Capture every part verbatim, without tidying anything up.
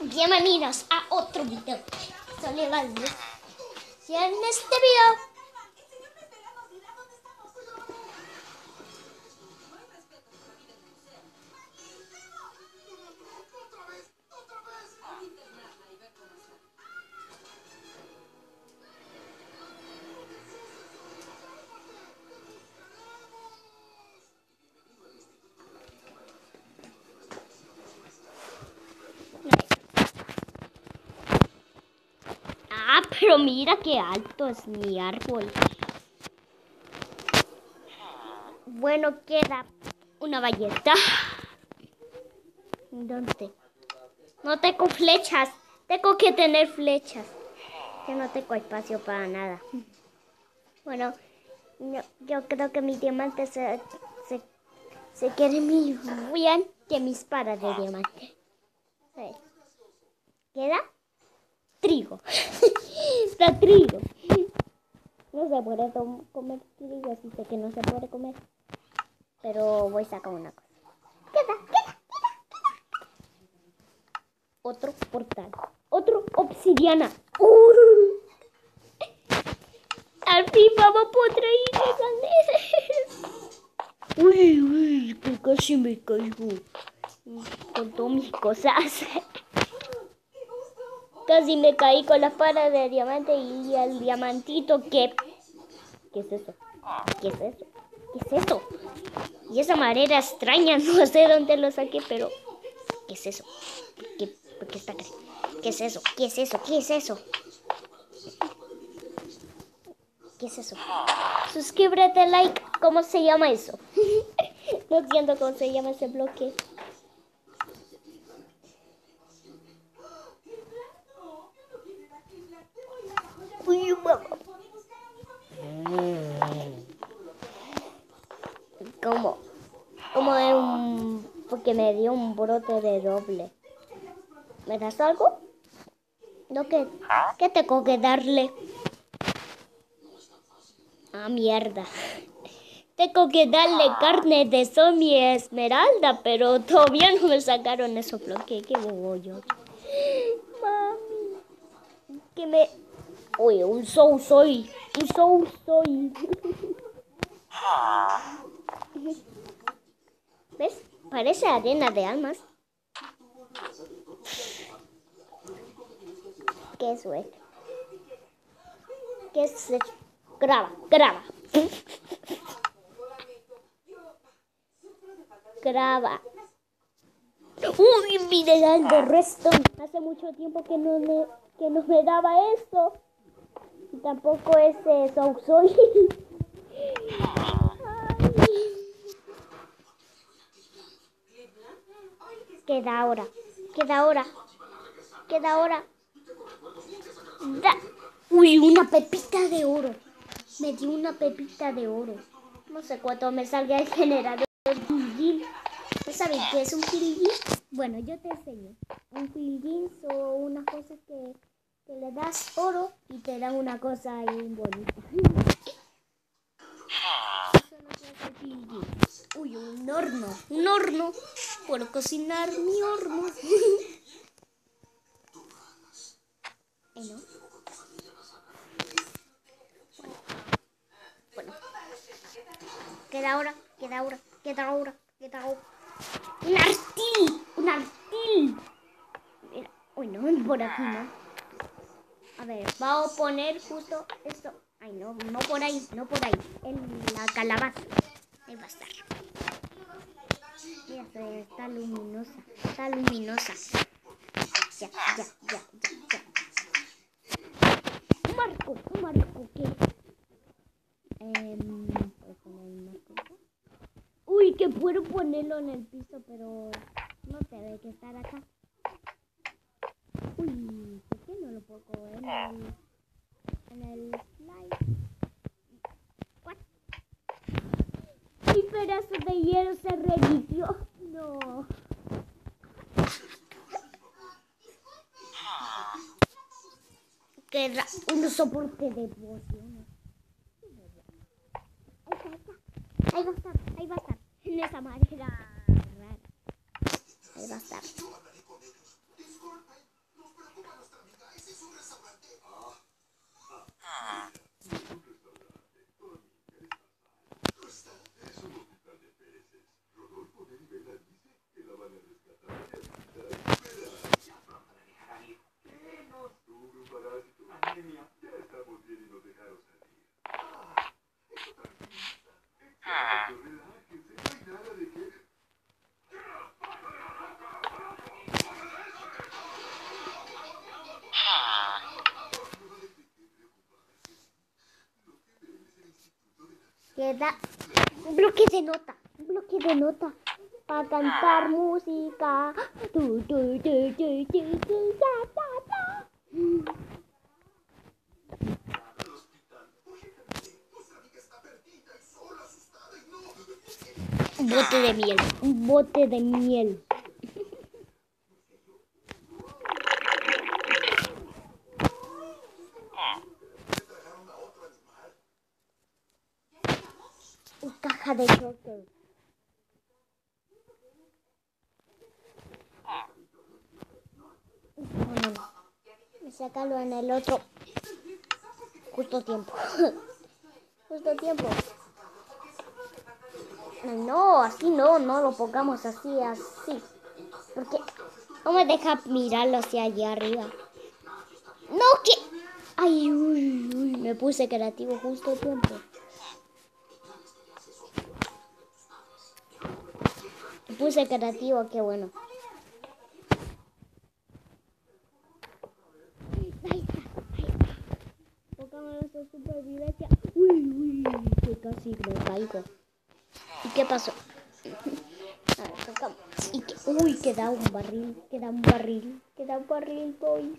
Bienvenidos a otro video. Soy Evaldo. Y en este video Ah, pero mira qué alto es mi árbol. Bueno, queda una ballesta. ¿Dónde? No tengo flechas. Tengo que tener flechas. Yo no tengo espacio para nada. Bueno, yo, yo creo que mi diamante se, se, se quiere muy bien que mis paras de diamante. A ver. ¿Queda? Trigo. Está trigo. No se puede comer trigo, así sé que no se puede comer. Pero voy a sacar una cosa. Queda, queda, queda, queda. Otro portal. Otro obsidiana. Uh. Al fin vamos a poder ir a Uy, uy, que casi me caigo. Con todas mis cosas. Casi me caí con las palas de diamante y el diamantito que... ¿Qué es eso? ¿Qué es eso? ¿Qué es eso? Y esa madera extraña, no sé dónde lo saqué, pero... ¿Qué es eso? ¿Qué, ¿Por qué está acá? ¿Qué es eso? ¿Qué es eso? ¿Qué es eso? ¿Qué es eso? Suscríbete, like. ¿Cómo se llama eso? No entiendo cómo se llama ese bloque. Uy, mamá. ¿Cómo? Como de un... Porque me dio un brote de doble. ¿Me das algo? ¿No que ¿Qué tengo que darle? Ah, mierda. Tengo que darle carne de zombie esmeralda, pero todavía no me sacaron esos bloques. Qué bobo yo. Mami. Que me... Oye, un soul soy. Un soul soy. ¿Ves? Parece arena de almas. ¿Qué es eso? ¿Qué es eso? Graba, graba. Graba. Uy, mineral de redstone. Hace mucho tiempo que no me, que no me daba esto. Y tampoco ese soul soy. Queda ahora. Queda ahora. Queda ahora. Da. Uy, una pepita de oro. Me dio una pepita de oro. No sé cuánto me salga el generador. ¿No saben qué es un pilgrim? Bueno, yo te enseño. Un pilgrim son unas cosas que, que le das oro y te dan una cosa ahí bonita. Eso no es el pilgrim. Uy, un horno. Un horno. Puedo cocinar mi horno. ¿Eh, no? Bueno. Bueno. Queda ahora. Queda ahora. Queda ahora. Queda ahora. ¡Un artil! ¡Un artil! Mira. Uy, no, por aquí no. A ver, vamos a poner justo esto. Ay, no, no por ahí, no por ahí. En la calabaza. Ahí va a estar. Mira, está luminosa. Está luminosa. Ya, ya, ya, ya, ya. Un marco, un marco, ¿qué? Eh, ¿puedo poner un marco acá? Uy, que puedo ponerlo en el piso, pero no tiene que estar acá. Uy, ¿por qué no lo pongo en el, en el slide? ¿What? Mi pedazo de hielo se revivió. No. Queda un soporte de pociones. Ahí va a estar, ahí va a estar. En esa manera rara. Ahí va a estar. Queda un bloque de nota. Un bloque de nota. Para cantar música. Tu, tu, tu, tu, tu, tu, ta, ta, ta. Un bote de miel. Un bote de miel. Una caja de chocolate. No, no. Me sácalo en el otro. Justo tiempo. Justo tiempo. No, así no, no lo pongamos así, así. Porque no me deja mirarlo hacia allá arriba. No, que... Ay, uy, uy, me puse creativo justo a tiempo. Me puse creativo, qué bueno. Ahí está, ahí está. Pongamos nuestra supervivencia. Uy, uy, que casi me caigo. ¿Y qué pasó? A ver, tocamos. Y que, uy, queda un barril, queda un barril, queda un barril, boys.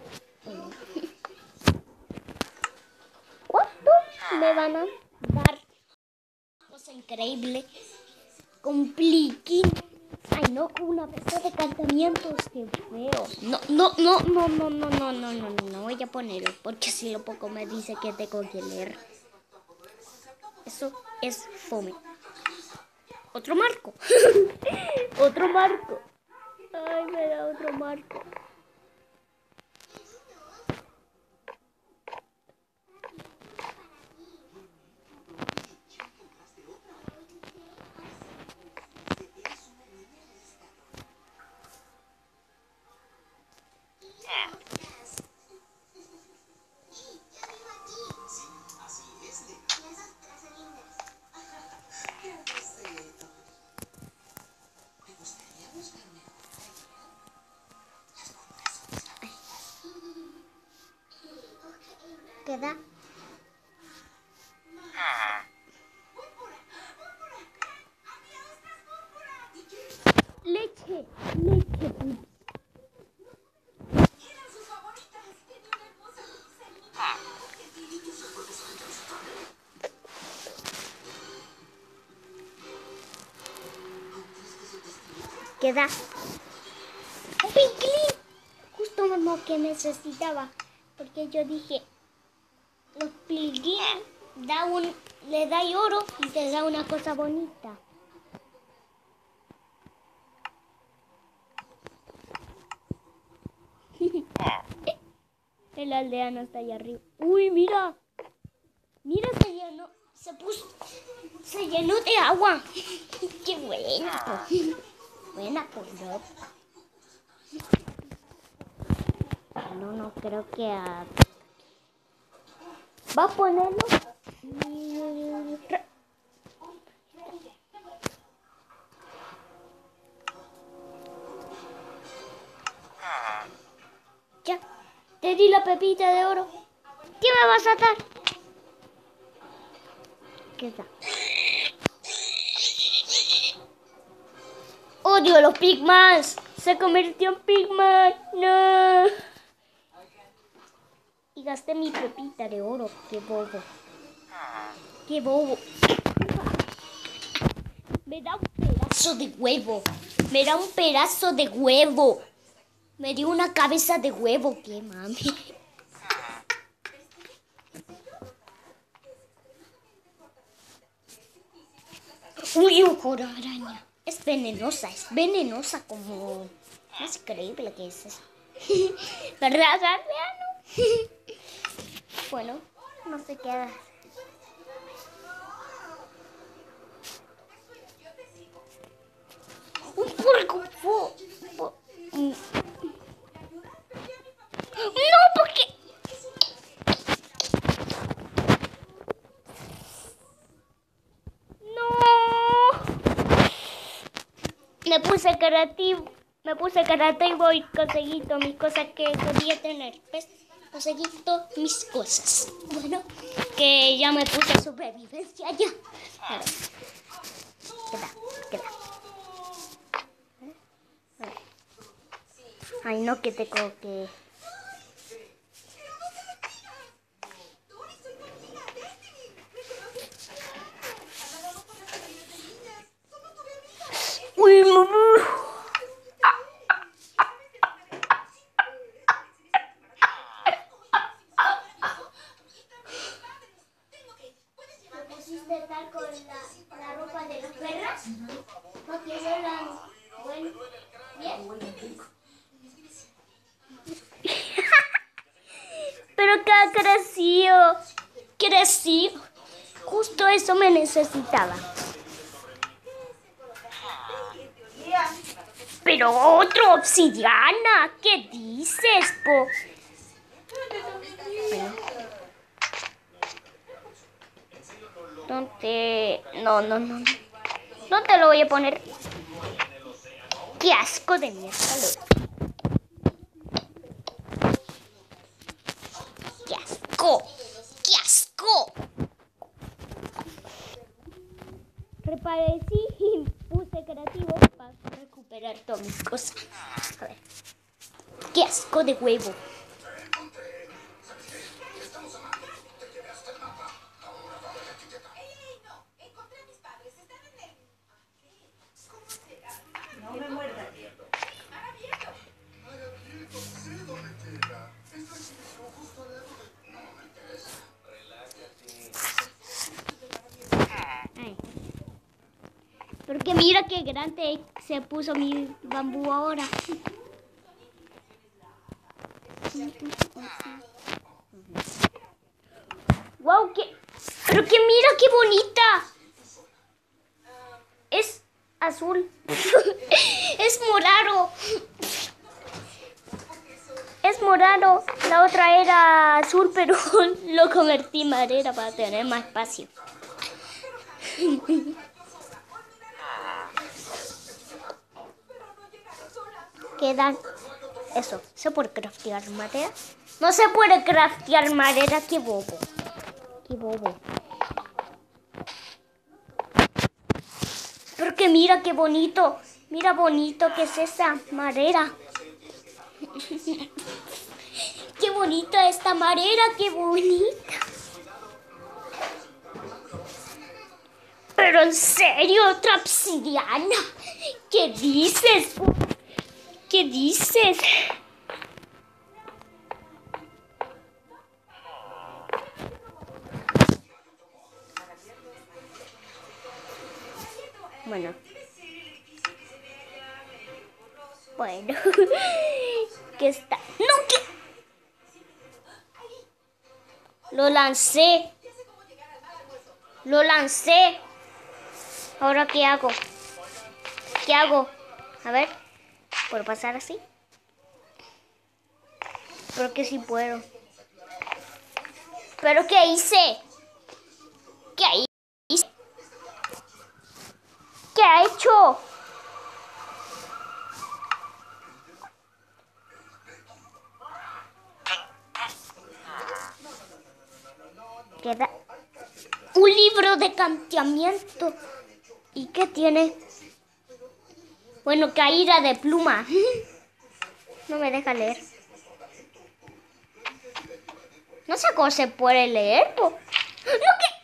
¿Cuánto me van a dar? Cosa increíble. Compliquín. Ay, no, con una pesta de cantamientos, qué feo. No, no, no, no, no, no, no, no, no, no, no voy a ponerlo, porque si lo poco me dice que tengo que leer. Eso es fome. Otro marco. Otro marco. Ay, me da otro marco. Queda. Leche, leche, pups. Queda un pinclín. Justo lo que necesitaba. Porque yo dije, los pinclín da un, le da oro y te da una cosa bonita. El aldeano está allá arriba. Uy, mira. Mira, se llenó. Se puso. Se llenó de agua. Qué bueno. Buena pelota. No, no creo que... Uh... ¿Va a ponerlo? Ya. Te di la pepita de oro. ¿Qué me vas a dar? ¿Qué está? Odio a los pigmas. Se convirtió en pigman. No. Y gasté mi pepita de oro. Qué bobo. Qué bobo. Me da un pedazo de huevo. Me da un pedazo de huevo. Me dio una cabeza de huevo. Qué mami. Uy, ojo de araña. Es venenosa, es venenosa como... No es creíble que es eso. ¿Verdad, aldeano? Bueno, no se queda. Un puerco. No, porque... Me puse creativo, me puse creativo y conseguí todas mis cosas que podía tener. ¿Ves? conseguido mis cosas. Bueno, que ya me puse supervivencia ya. A ver. Queda, queda. A ver. Ay, no, que tengo que... Uy, mamá. ¿Pusiste tal con la, la ropa de las perras? ¿No quiero la... Bueno, ¿bien? Pero que ha crecido. Crecido. Justo eso me necesitaba. Pero otro obsidiana. ¿Qué dices, po? ¿Dónde? No, no, no. No te lo voy a poner. Qué asco de mierda. Qué asco. Qué asco. Reparecí y puse creativo para recuperar todas mis cosas. A ver. Qué asco de huevo. No me muerdas. Ay. Porque mira qué grande se puso mi bambú ahora. Wow, qué, pero que mira qué bonita. Es azul. Es morado. Es morado. La otra era azul, pero lo convertí en madera para tener más espacio. Quedan eso. ¿Se puede craftear madera? No se puede craftear madera. Qué bobo. Qué bobo. Porque mira qué bonito. Mira bonito que es esa madera. Qué bonita esta madera. Qué bonita. Pero en serio, otra obsidiana. ¿Qué dices? ¿Qué dices? Bueno. Bueno. ¿Qué está? ¡No! ¿Qué? Lo lancé. Lo lancé. ¿Ahora qué hago? ¿Qué hago? A ver. ¿Puedo pasar así? Creo que sí puedo. ¿Pero qué hice? ¿Qué hice? ¿Qué ha hecho? Queda un libro de canteamiento. ¿Y qué tiene? Bueno, caída de pluma. No me deja leer. No sé cómo se puede leer. Po. ¿No qué?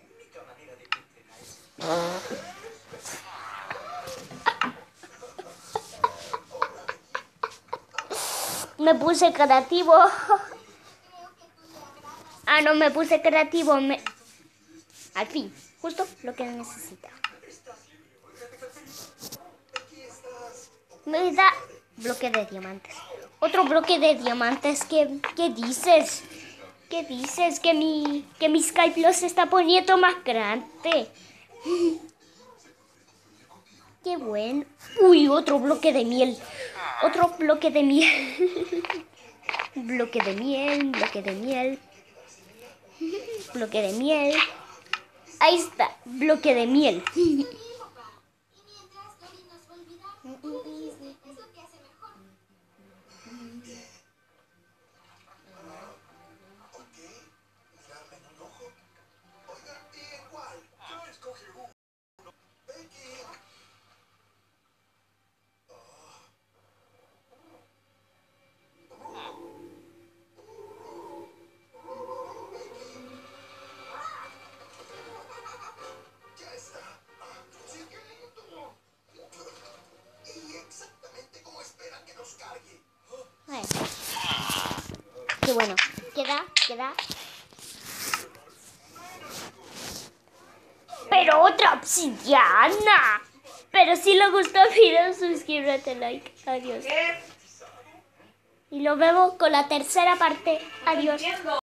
Me puse creativo. Ah, no me puse creativo. Me... Al fin, justo lo que necesitaba. Me da bloque de diamantes. Otro bloque de diamantes. ¿Qué, qué dices? ¿Qué dices? Que mi, que mi Skype se está poniendo más grande. Qué bueno. Uy, otro bloque de miel. Otro bloque de miel. Bloque de miel, bloque de miel. Bloque de miel. Ahí está, bloque de miel. bueno, queda, queda. Pero otra obsidiana. Pero si le gustó el video, suscríbete, like. Adiós. Y lo vemos con la tercera parte. Adiós.